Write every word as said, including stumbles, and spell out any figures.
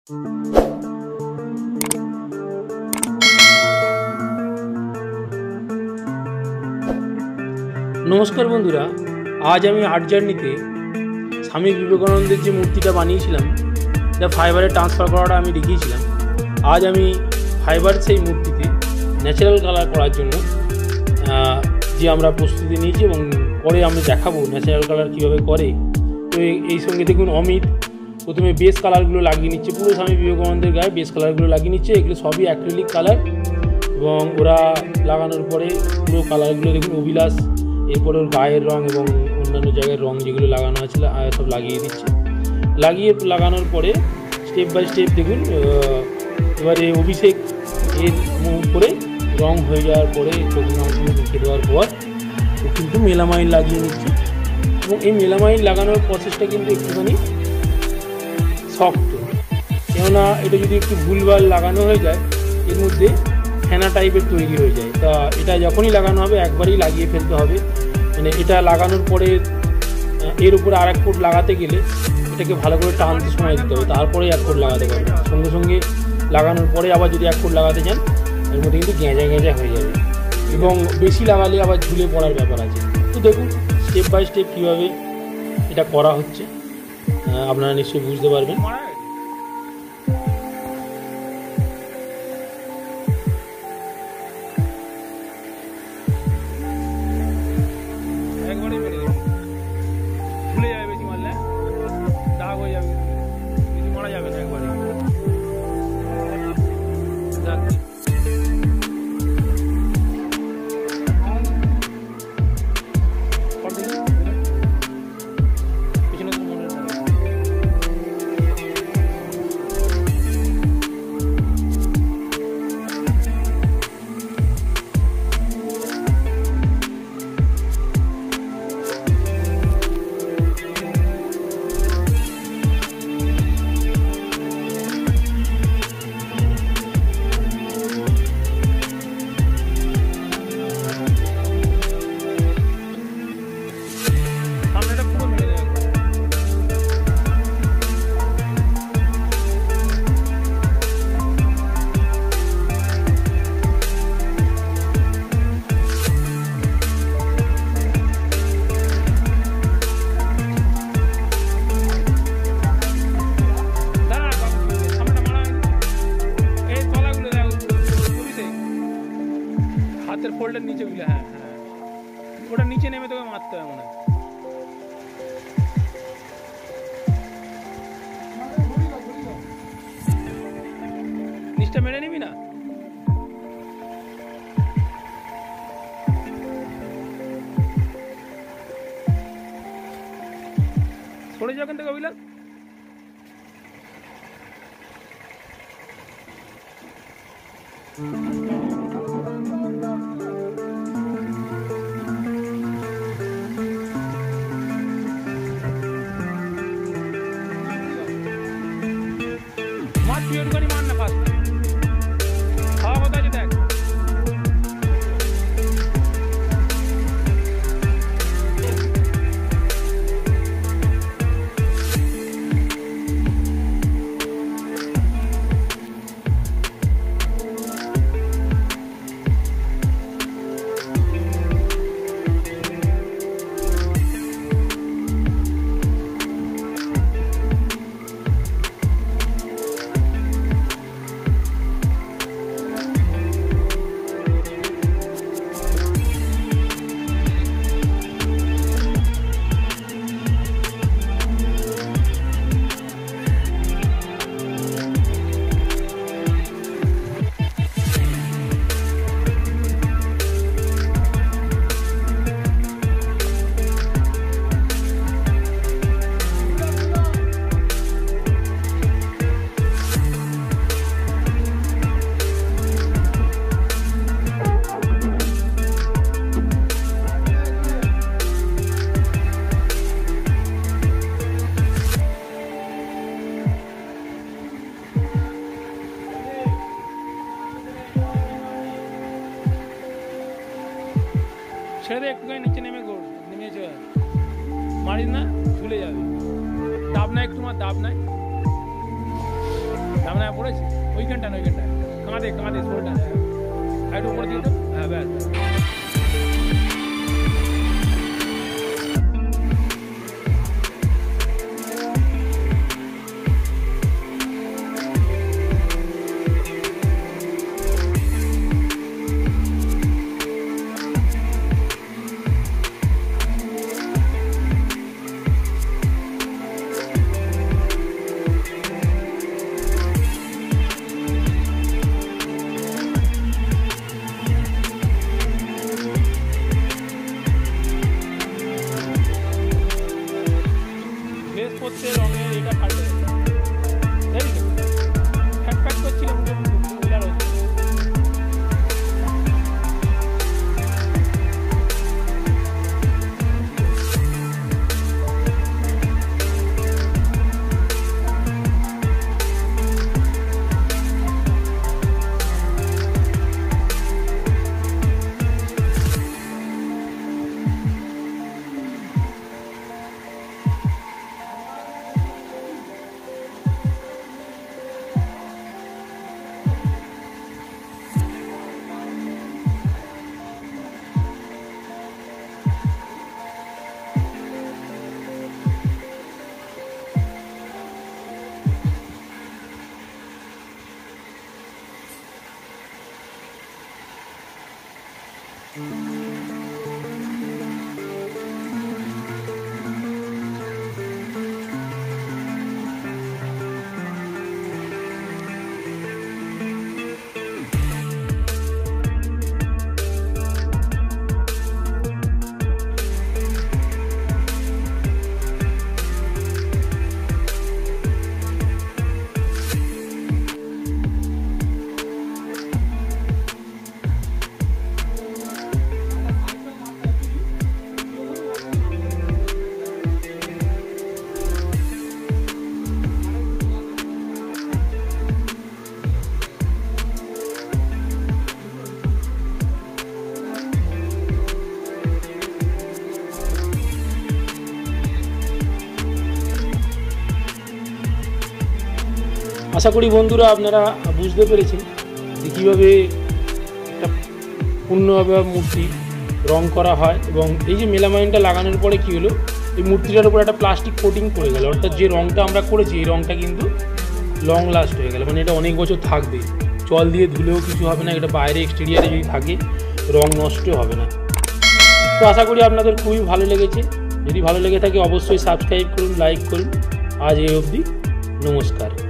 नमस्कार बंधुरा, आज आमी आर्ट जार्नीते स्वामी विवेकानंदेर जो मूर्तिटा बानिয়েছিলাম এটা फाइबारे ट्रांसफार করাটা আমি দেখিয়েছিলাম। आज आमी फाइबार সেই मूर्तिते ন্যাচারাল কালার করার জন্য যে আমরা প্রস্তুতি নিয়েছি এবং পরে আমি দেখাবো ন্যাচারাল কালার কীভাবে করে। তো এই সঙ্গে দেখুন অমিত প্রথমে বেস কালারগুলো লাগিয়ে নিচ্ছে, পুরো স্বামী বিবেকানন্দের গায়ে বেস কালারগুলো লাগিয়ে নিচ্ছে। এগুলো সবই অ্যাক্রিলিক কালার এবং ওরা লাগানোর পরে পুরো কালারগুলো দেখুন অবিলাস, এরপরে ওর গায়ের রঙ এবং অন্যান্য জায়গায় রঙ যেগুলো লাগানো আছে সব লাগিয়ে দিচ্ছে। লাগিয়ে লাগানোর পরে স্টেপ বাই স্টেপ দেখুন এবারে অভিষেক এর উপরে রঙ হয়ে যাওয়ার পরে চোখের মাংসগুলো রেখে দেওয়ার পর ও কিন্তু মেলামাইন লাগিয়ে নিচ্ছে। এবং এই মেলামাইন লাগানোর প্রসেসটা কিন্তু একটুখানি শক্ত, কেননা এটা যদি একটু ভুলভাল লাগানো হয়ে যায় এর মধ্যে ফেনা টাইপের তৈরি হয়ে যায়। তা এটা যখনই লাগানো হবে একবারই লাগিয়ে ফেলতে হবে। মানে এটা লাগানোর পরে এর উপরে আর এক কোট লাগাতে গেলে এটাকে ভালো করে টানতে সময় দিতে হবে, তারপরে এক কোট লাগাতে পারবে। সঙ্গে সঙ্গে লাগানোর পরে আবার যদি এক কোট লাগাতে চান এর মধ্যে কিন্তু গেঁজা গেঁজা হয়ে যাবে এবং বেশি লাগালে আবার ঝুলে পড়ার ব্যাপার আছে। তো দেখুন স্টেপ বাই স্টেপ কীভাবে এটা করা হচ্ছে আপনারা নিশ্চয়ই বুঝতে পারবেন। হাতের ফোল্ডের নিচে গুলো, হ্যাঁ হ্যাঁ ওটা নিচে নেমে তোকে মারতে হবে মনে হয়। নিচটা মেরে নিবি না? সরে যাও এখান থেকে অভিলাষ। मार पियोर करी मारना फास्ट हाँ बता जो देख ছেড়ে দে একটুখানি নিচে নেমে গোল নেমে চলে মারিস না ঝুলে যাবে। দাব নাই একটু মার, দাব নাই সামনে পড়েছে ওইখানটা না ওইখানটা কাঁধে কাঁধে শোলটা একটু উপরে দিয়ে তো হ্যাঁ ব্যাস করছে রঙের এটা ফাটে জানি তো ফ্যাট ফ্যাট করছিল বিলার হচ্ছে আশা করি বন্ধুরা আপনারা বুঝতে পেরেছেন যে কীভাবে একটা পূর্ণভাবে মূর্তি রং করা হয় এবং এই যে মেলামাইনটা লাগানোর পরে কী হলো এই মূর্তিটার উপর একটা প্লাস্টিক কোটিং করে গেল অর্থাৎ যে রংটা আমরা করেছি এই রংটা কিন্তু লং লাস্ট হয়ে গেল মানে এটা অনেক বছর থাকবে জল দিয়ে ধুলেও কিছু হবে না এটা বাইরে এক্সটেরিয়ারে যদি থাকে রং নষ্ট হবে না তো আশা করি আপনাদের খুবই ভালো লেগেছে যদি ভালো লেগে থাকে অবশ্যই সাবস্ক্রাইব করুন লাইক করুন আজ এই অবধি নমস্কার।